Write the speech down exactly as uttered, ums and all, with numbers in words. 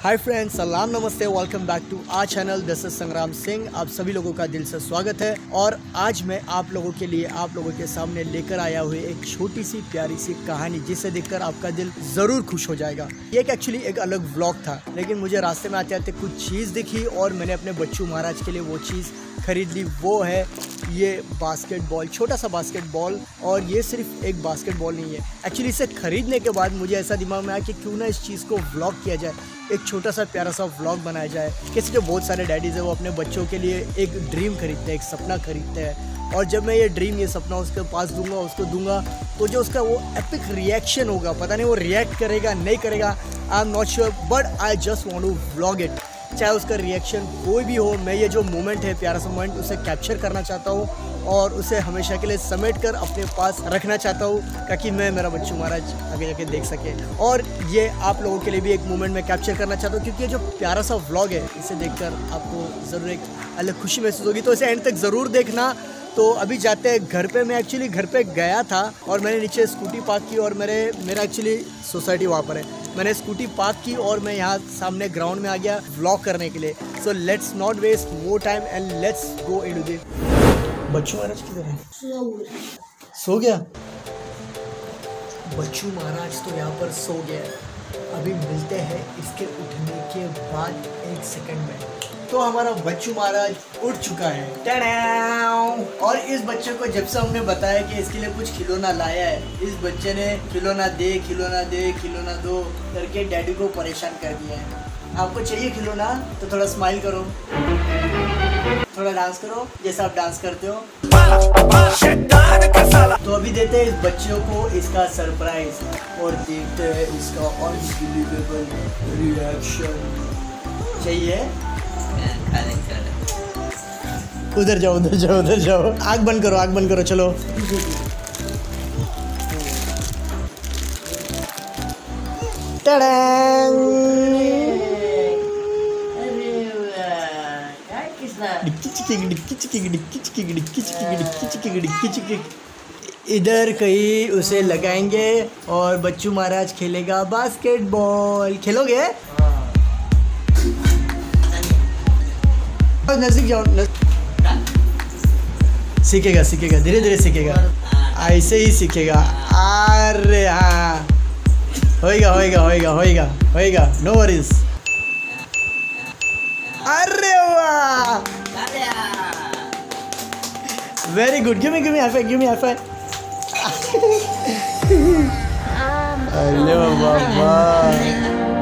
हाय friends, सलाम नमस्ते, welcome back to our channel. This is Sangram Singh. आप सभी लोगों का दिल से स्वागत है। और आज मैं आप लोगों के लिए आप लोगों के सामने लेकर आया हुए एक छोटी सी प्यारी सी कहानी, जिसे देखकर आपका दिल ज़रूर खुश हो जाएगा। ये एक एक्चुअली एक अलग व्लॉग था, लेकिन मुझे रास्ते में आते आते कुछ चीज़ दिखी और मैंने अपने बच्चू महाराज के लिए वो चीज़ खरीद ली। वो है ये बास्केटबॉल, छोटा सा बास्केटबॉल। और ये सिर्फ एक बास्केटबॉल नहीं है, एक्चुअली इसे खरीदने के बाद मुझे ऐसा दिमाग में आया कि क्यों ना इस चीज़ को व्लॉग किया जाए, एक छोटा सा प्यारा सा व्लॉग बनाया जाए। कैसे जो बहुत सारे डैडीज़ हैं वो अपने बच्चों के लिए एक ड्रीम खरीदते हैं, एक सपना खरीदते हैं, और जब मैं ये ड्रीम ये सपना उसके पास दूंगा, उसको दूंगा, तो जो उसका वो एपिक रिएक्शन होगा, पता नहीं वो रिएक्ट करेगा नहीं करेगा, I am not sure, but I just want to vlog it. चाहे उसका रिएक्शन कोई भी हो, मैं ये जो मोमेंट है, प्यारा सा मोमेंट, उसे कैप्चर करना चाहता हूँ और उसे हमेशा के लिए समेट कर अपने पास रखना चाहता हूँ, ताकि मैं मेरा बच्चू महाराज आगे जाके देख सके। और ये आप लोगों के लिए भी एक मोमेंट में कैप्चर करना चाहता हूँ, क्योंकि ये जो प्यारा सा व्लॉग है, इसे देखकर आपको ज़रूर एक अलग खुशी महसूस होगी, तो इसे एंड तक ज़रूर देखना। तो अभी जाते हैं घर पे। मैं एक्चुअली घर पे गया था और मैंने नीचे स्कूटी पार्क की, और मेरे मेरा एक्चुअली सोसाइटी वहाँ पर है। मैंने स्कूटी पार्क की और मैं यहाँ सामने ग्राउंड में आ गया व्लॉग करने के लिए। So let's not waste more time and let's go into the. Bachchu Maharaj किधर है? सो गया बच्चू महाराज तो यहाँ पर सो गया। अभी मिलते हैं इसके उठने के बाद एक सेकंड में। तो हमारा बच्चू महाराज उठ चुका है। टड़ाऊ! और इस बच्चे को जब से हमने बताया कि इसके लिए कुछ खिलौना लाया है, इस बच्चे ने खिलौना दे खिलौना दे खिलौना दो करके डैडी को परेशान कर दिया है। आपको चाहिए खिलौना तो थोड़ा स्माइल करो, थोड़ा डांस करो जैसा आप डांस करते हो। तो अभी देते हैं इस बच्चे को इसका सरप्राइज और देखते हैं इसका अनबिलीवेबल रिएक्शन। चाहिए? उधर जाओ उधर जाओ उधर जाओ। आग बंद करो, आग बंद करो, चलो। इधर कहीं उसे लगाएंगे और बच्चू महाराज खेलेगा बास्केटबॉल। खेलोगे? नजदीक जाओ। सीखेगा सीखेगा धीरे धीरे सीखेगा, ऐसे ही सीखेगा। अरे हाँ, होएगा होएगा होएगा होएगा होएगा, नो वरीज। अरे वाह, very good. Give me give me high five, give me high five. अरे बाबा,